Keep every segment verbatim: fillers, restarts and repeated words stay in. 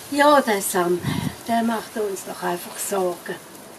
Ja, der Sam, der macht uns doch einfach Sorgen.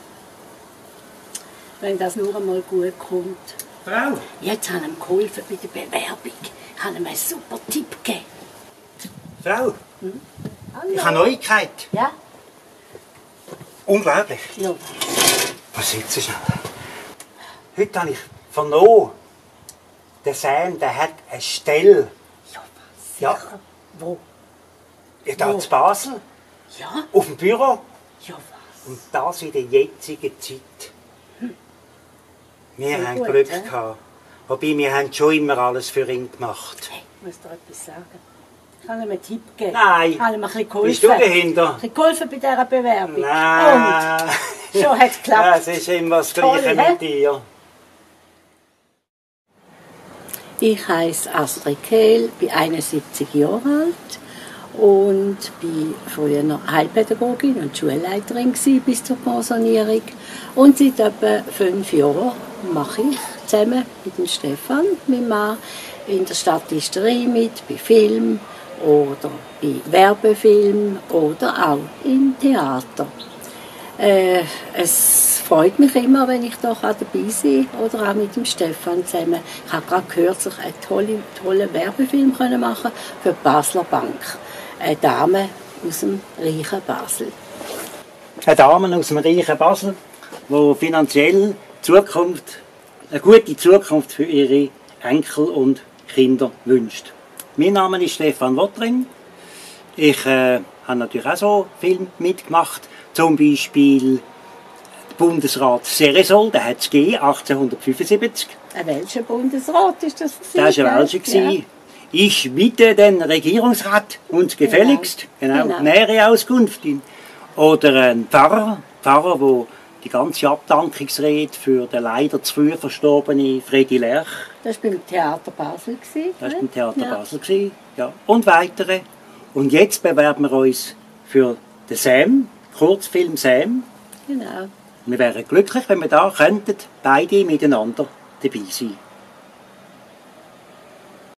Wenn das nur einmal gut kommt. Frau? Jetzt haben wir ihm geholfen bei der Bewerbung. Ich habe ihm einen super Tipp gegeben. Frau? Hm? Ich habe Neuigkeit. Ja? Unglaublich. Ja. Was sitzt du schnell? Heute habe ich vernommen, der Sam, der hat eine Stelle. Ja, was? Ja. Sicher? Wo? Ja, da in Basel. Ja? Auf dem Büro. Ja, was? Und das in der jetzigen Zeit. Hm. Wir Sehr haben gut, Glück he? gehabt. Wobei, wir haben schon immer alles für ihn gemacht. Hey, ich muss dir etwas sagen. Ich kann ihm einen Tipp geben. Nein. Ich habe ihm ein bisschen geholfen. Bist du dahinter? Ein bisschen geholfen bei dieser Bewerbung. Nein. Und schon hat es geklappt. Ja, es ist immer das Gleiche Toll, mit dir. Ich heiße Astrid Kehl, bin einundsiebzig Jahre alt und bin früher noch Heilpädagogin und Schulleiterin bis zur Pensionierung. Und seit etwa fünf Jahren mache ich zusammen mit dem Stefan, meinem Mann, in der Statisterei mit, bei Film oder bei Werbefilm oder auch im Theater. Äh, es freut mich immer, wenn ich da dabei sein kann oder auch mit dem Stefan zusammen. Ich habe gerade kürzlich einen tollen, tollen Werbefilm machen für die Basler Bank. Eine Dame aus dem reichen Basel. Eine Dame aus dem reichen Basel, die finanziell Zukunft, eine gute Zukunft für ihre Enkel und Kinder wünscht. Mein Name ist Stefan Wottring. Ich äh, habe natürlich auch so Filme mitgemacht. Zum Beispiel der Bundesrat Ceresol, der hat es gegeben, achtzehnhundertfünfundsiebzig. Ein welcher Bundesrat ist das? Das war ein welcher. Ja. Ich bitte den Regierungsrat uns gefälligst, genau, genau. nähere Auskunft. Oder ein Pfarrer, Pfarrer, wo die ganze Abdankungsrede für den leider zu früh verstorbenen Fredi Lerch. Das war beim Theater Basel. Das war beim Theater ja. Basel, ja. Und weitere. Und jetzt bewerben wir uns für den Sam, Kurzfilm Sam. Genau. Wir wären glücklich, wenn wir da könnten, beide miteinander dabei sein.